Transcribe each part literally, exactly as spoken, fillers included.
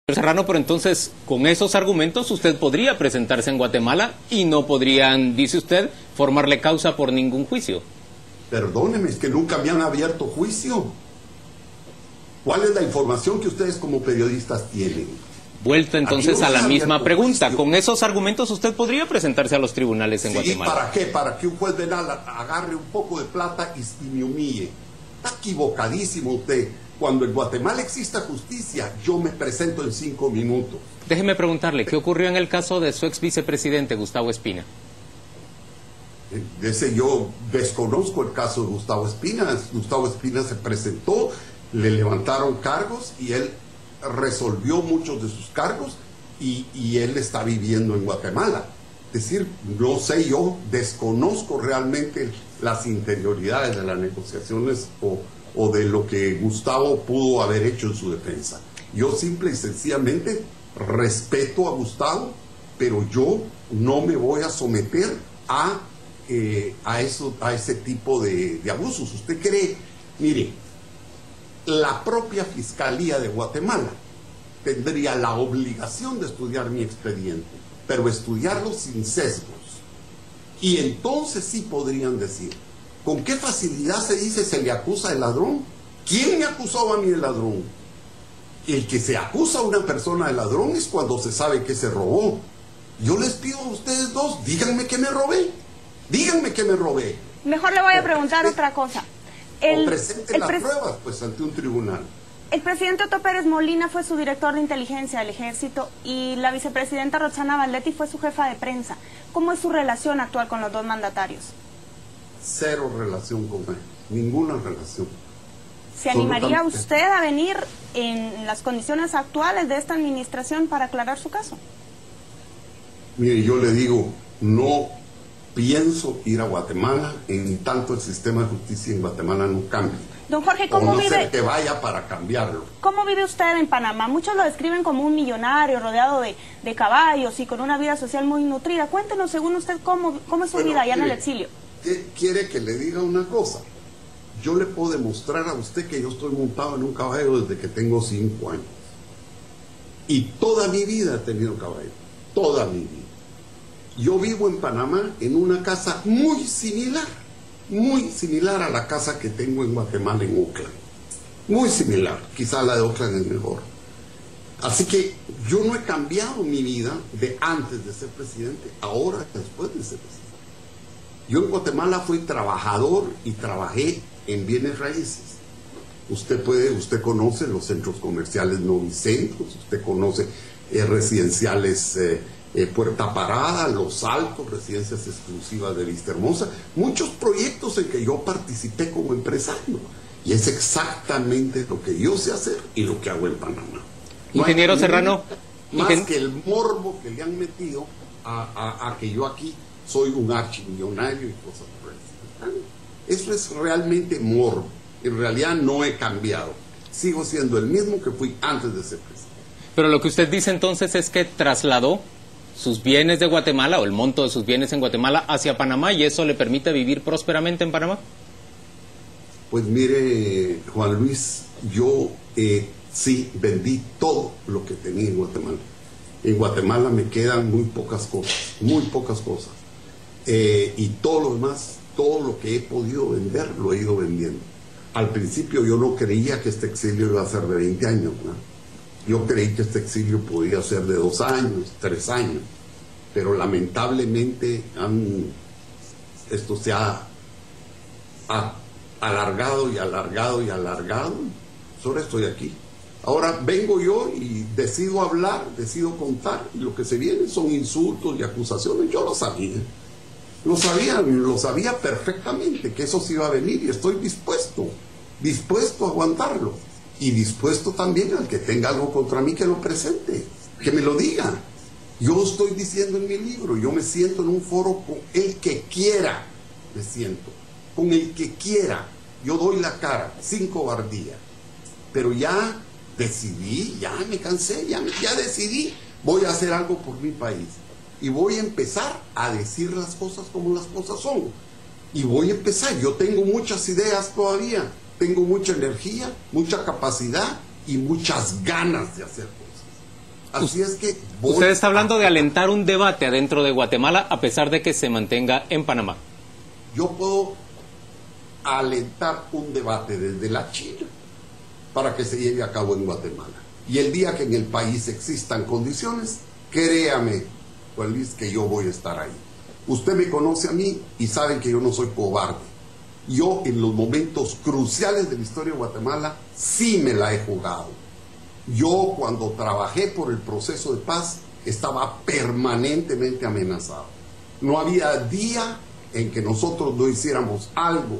Serrano, pero entonces, con esos argumentos, usted podría presentarse en Guatemala y no podrían, dice usted, formarle causa por ningún juicio. Perdóneme, es que nunca me han abierto juicio. ¿Cuál es la información que ustedes como periodistas tienen? Vuelta entonces no a la misma pregunta. Juicio. Con esos argumentos, ¿usted podría presentarse a los tribunales en Sí, Guatemala? ¿para qué? Para que un juez penal agarre un poco de plata y, y me humille. Está equivocadísimo usted. Cuando en Guatemala exista justicia, yo me presento en cinco minutos. Déjeme preguntarle, ¿qué ocurrió en el caso de su ex vicepresidente, Gustavo Espina? Ese yo desconozco el caso de Gustavo Espina. Gustavo Espina se presentó, le levantaron cargos y él resolvió muchos de sus cargos y, y él está viviendo en Guatemala. Es decir, no sé, yo desconozco realmente las interioridades de las negociaciones o, o de lo que Gustavo pudo haber hecho en su defensa. Yo simple y sencillamente respeto a Gustavo, pero yo no me voy a someter a, eh, a, eso, a ese tipo de, de abusos. ¿Usted cree? Mire, la propia Fiscalía de Guatemala tendría la obligación de estudiar mi expediente, pero estudiarlo sin sesgos. Y entonces sí podrían decir, ¿con qué facilidad se dice se le acusa de ladrón? ¿Quién me acusó a mí de ladrón? El que se acusa a una persona de ladrón es cuando se sabe que se robó. Yo les pido a ustedes dos, díganme que me robé. Díganme que me robé. Mejor le voy a preguntar o otra cosa. El, o presenten las pruebas pues ante un tribunal. El presidente Otto Pérez Molina fue su director de inteligencia del ejército y la vicepresidenta Roxana Valdetti fue su jefa de prensa. ¿Cómo es su relación actual con los dos mandatarios? Cero relación con él, ninguna relación. ¿Se animaría usted a venir en las condiciones actuales de esta administración para aclarar su caso? Mire, yo le digo, no pienso ir a Guatemala en tanto el sistema de justicia en Guatemala no cambie. Don Jorge, ¿cómo o no vive? Sé que vaya para cambiarlo. ¿Cómo vive usted en Panamá? Muchos lo describen como un millonario rodeado de, de caballos y con una vida social muy nutrida. Cuéntenos, según usted, cómo, cómo es su bueno, vida allá mire, en el exilio. ¿Quiere que le diga una cosa? Yo le puedo demostrar a usted que yo estoy montado en un caballo desde que tengo cinco años. Y toda mi vida he tenido caballo. Toda mi vida. Yo vivo en Panamá en una casa muy similar, muy similar a la casa que tengo en Guatemala, en Oakland. Muy similar, quizá la de Oakland es mejor. Así que yo no he cambiado mi vida de antes de ser presidente, ahora después de ser presidente. Yo en Guatemala fui trabajador y trabajé en bienes raíces. Usted puede, usted conoce los centros comerciales novicentros, usted conoce eh, residenciales eh, eh, Puerta Parada, Los Altos, residencias exclusivas de Vista Hermosa, muchos proyectos en que yo participé como empresario. Y es exactamente lo que yo sé hacer y lo que hago en Panamá. No Ingeniero Serrano. Más ingen... que el morbo que le han metido a, a, a que yo aquí soy un archimillonario y cosas por el estilo. Eso es realmente morbo. En realidad no he cambiado. Sigo siendo el mismo que fui antes de ser presidente. Pero lo que usted dice entonces es que trasladó sus bienes de Guatemala o el monto de sus bienes en Guatemala hacia Panamá y eso le permite vivir prósperamente en Panamá. Pues mire, Juan Luis, yo eh, sí vendí todo lo que tenía en Guatemala. En Guatemala me quedan muy pocas cosas, muy pocas cosas. Eh, y todo lo demás, todo lo que he podido vender, lo he ido vendiendo. Al principio yo no creía que este exilio iba a ser de veinte años, ¿no? Yo creí que este exilio podía ser de dos años, tres años, pero lamentablemente han, esto se ha, ha alargado y alargado y alargado. Ahora estoy aquí. Ahora vengo yo y decido hablar, decido contar, y lo que se viene son insultos y acusaciones. Yo lo sabía. Lo sabía, lo sabía perfectamente que eso se iba a venir y estoy dispuesto, dispuesto a aguantarlo y dispuesto también al que tenga algo contra mí que lo presente, que me lo diga. Yo estoy diciendo en mi libro, yo me siento en un foro con el que quiera, me siento, con el que quiera, yo doy la cara, sin cobardía, pero ya decidí, ya me cansé, ya, ya decidí, voy a hacer algo por mi país. Y voy a empezar a decir las cosas como las cosas son. Y voy a empezar, yo tengo muchas ideas todavía, tengo mucha energía, mucha capacidad y muchas ganas de hacer cosas. Así es que... voy Usted está hablando a... de alentar un debate adentro de Guatemala a pesar de que se mantenga en Panamá. Yo puedo alentar un debate desde la China para que se lleve a cabo en Guatemala. Y el día que en el país existan condiciones, créame, Juan Luis, que yo voy a estar ahí. Usted me conoce a mí y saben que yo no soy cobarde. Yo en los momentos cruciales de la historia de Guatemala sí me la he jugado. Yo cuando trabajé por el proceso de paz estaba permanentemente amenazado. No había día en que nosotros no hiciéramos algo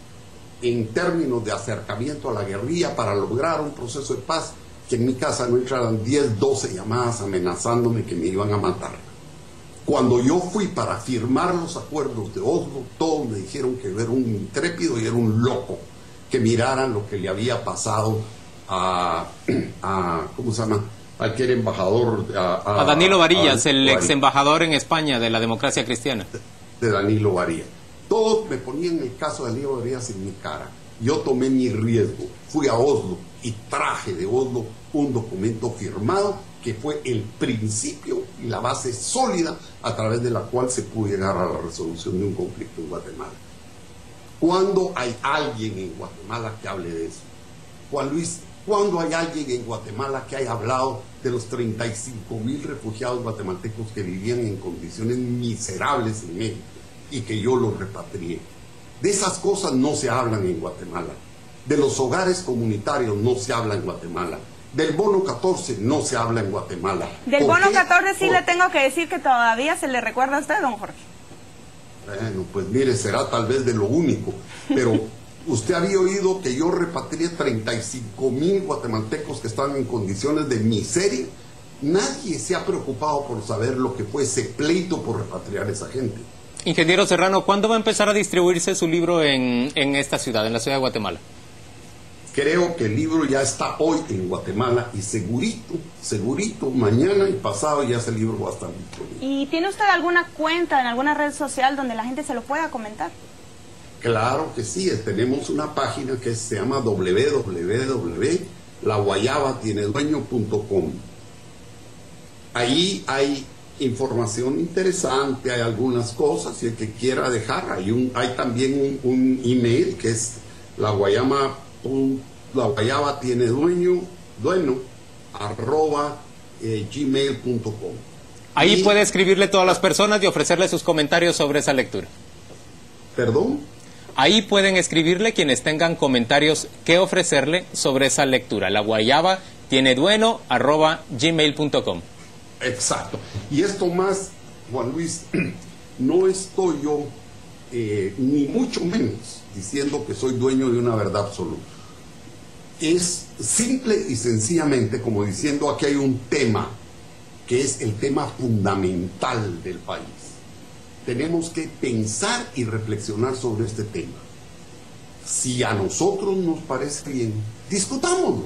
en términos de acercamiento a la guerrilla para lograr un proceso de paz, que en mi casa no entraran diez, doce llamadas amenazándome que me iban a matar. Cuando yo fui para firmar los acuerdos de Oslo, todos me dijeron que yo era un intrépido y era un loco, que miraran lo que le había pasado a, a ¿cómo se llama? Al que era embajador. A, a, a Danilo Varillas, a, el Varillas. ex embajador en España de la democracia cristiana. De, de Danilo Varillas. Todos me ponían el caso de Danilo Varillas en mi cara. Yo tomé mi riesgo, fui a Oslo y traje de Oslo un documento firmado que fue el principio y la base sólida a través de la cual se pudo llegar a la resolución de un conflicto en Guatemala. ¿Cuándo hay alguien en Guatemala que hable de eso? Juan Luis, ¿cuándo hay alguien en Guatemala que haya hablado de los treinta y cinco mil refugiados guatemaltecos que vivían en condiciones miserables en México y que yo los repatrié? De esas cosas no se hablan en Guatemala. De los hogares comunitarios no se habla en Guatemala. Del bono catorce no se habla en Guatemala. Del bono qué? catorce sí Por... le tengo que decir que todavía se le recuerda a usted, don Jorge. Bueno, pues mire, será tal vez de lo único, pero usted había oído que yo repatrié treinta y cinco mil guatemaltecos que estaban en condiciones de miseria. Nadie se ha preocupado por saber lo que fue ese pleito por repatriar a esa gente. Ingeniero Serrano, ¿cuándo va a empezar a distribuirse su libro en, en esta ciudad, en la ciudad de Guatemala? Creo que el libro ya está hoy en Guatemala y segurito, segurito, mañana y pasado ya ese libro va a estar disponible. ¿Y tiene usted alguna cuenta en alguna red social donde la gente se lo pueda comentar? Claro que sí, tenemos una página que se llama doble u doble u doble u punto la guayaba tiene dueño punto com. Ahí hay información interesante, hay algunas cosas, y el que quiera dejar, hay, un, hay también un, un email que es la guayama, un, la guayaba tiene dueño, dueño, arroba eh, gmail punto com. Ahí y, puede escribirle a todas las personas y ofrecerle sus comentarios sobre esa lectura. ¿Perdón? Ahí pueden escribirle quienes tengan comentarios que ofrecerle sobre esa lectura. La guayaba tiene dueño, arroba gmail punto com. Exacto. Y esto más, Juan Luis, no estoy yo, eh, ni mucho menos, diciendo que soy dueño de una verdad absoluta. Es simple y sencillamente como diciendo aquí hay un tema, que es el tema fundamental del país. Tenemos que pensar y reflexionar sobre este tema. Si a nosotros nos parece bien, discutámoslo,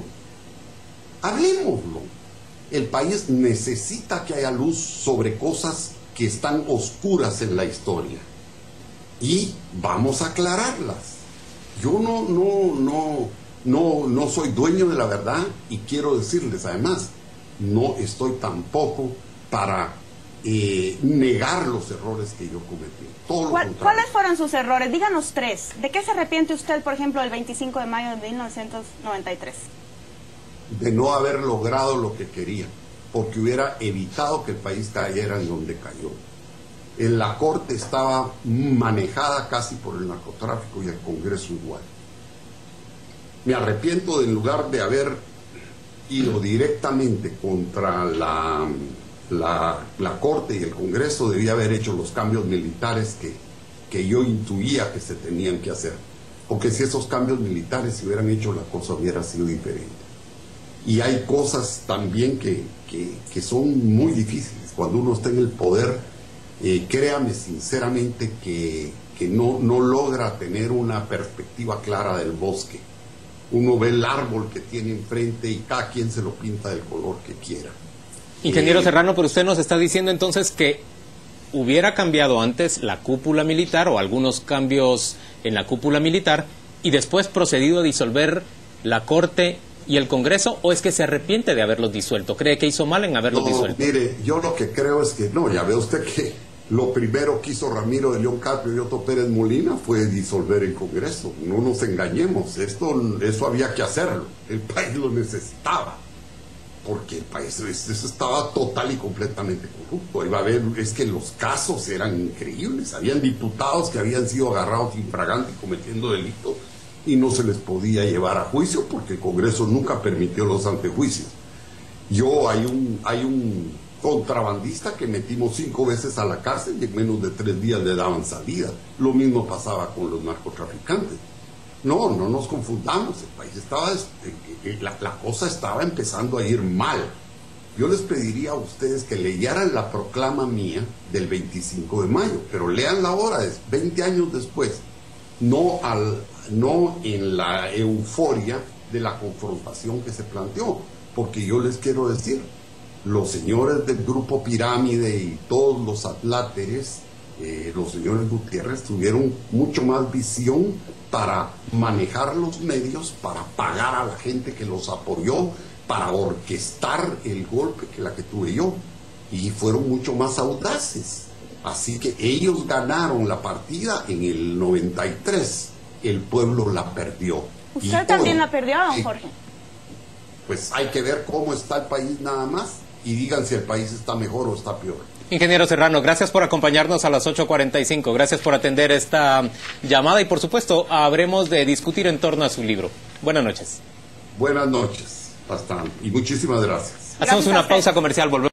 hablemoslo. El país necesita que haya luz sobre cosas que están oscuras en la historia y vamos a aclararlas. Yo no, no, no, no, no soy dueño de la verdad y quiero decirles además, no estoy tampoco para eh, negar los errores que yo cometí. Todo lo ¿Cuál, contrario. ¿Cuáles fueron sus errores? Díganos tres. ¿De qué se arrepiente usted, por ejemplo, el veinticinco de mayo de mil novecientos noventa y tres? De no haber logrado lo que quería, porque hubiera evitado que el país cayera en donde cayó. En la Corte estaba manejada casi por el narcotráfico y el Congreso igual. Me arrepiento de, en lugar de haber ido directamente contra la, la, la Corte y el Congreso, debía haber hecho los cambios militares que, que yo intuía que se tenían que hacer. Porque si esos cambios militares se hubieran hecho, la cosa hubiera sido diferente. Y hay cosas también que, que, que son muy difíciles. Cuando uno está en el poder, eh, créame sinceramente que, que no, no logra tener una perspectiva clara del bosque. Uno ve el árbol que tiene enfrente y cada quien se lo pinta del color que quiera. Ingeniero eh, Serrano, pero usted nos está diciendo entonces que hubiera cambiado antes la cúpula militar o algunos cambios en la cúpula militar y después procedido a disolver la Corte y el Congreso, o es que se arrepiente de haberlos disuelto? ¿Cree que hizo mal en haberlos no, disuelto? Mire, yo lo que creo es que, no, ya ve usted que lo primero que hizo Ramiro de León Carpio y Otto Pérez Molina fue disolver el Congreso. No nos engañemos, esto, eso había que hacerlo. El país lo necesitaba, porque el país eso estaba total y completamente corrupto. Iba a haber, es que los casos eran increíbles. Habían diputados que habían sido agarrados infraganti cometiendo delitos y no se les podía llevar a juicio porque el Congreso nunca permitió los antejuicios. Yo, hay un, hay un contrabandista que metimos cinco veces a la cárcel y en menos de tres días le daban salida. Lo mismo pasaba con los narcotraficantes. No, no nos confundamos, el país estaba, la, la cosa estaba empezando a ir mal. Yo les pediría a ustedes que leyeran la proclama mía del veinticinco de mayo, pero leanla ahora, veinte años después, no, al, no en la euforia de la confrontación que se planteó, porque yo les quiero decir, los señores del Grupo Pirámide y todos los atláteres, eh, los señores Gutiérrez, tuvieron mucho más visión para manejar los medios, para pagar a la gente que los apoyó, para orquestar el golpe que la que tuve yo, y fueron mucho más audaces. Así que ellos ganaron la partida en el noventa y tres, el pueblo la perdió. ¿Usted también la perdió, don Jorge? Pues hay que ver cómo está el país nada más y digan si el país está mejor o está peor. Ingeniero Serrano, gracias por acompañarnos a las ocho cuarenta y cinco, gracias por atender esta llamada y por supuesto habremos de discutir en torno a su libro. Buenas noches. Buenas noches, bastante, y muchísimas gracias. Hacemos una pausa comercial, volvemos.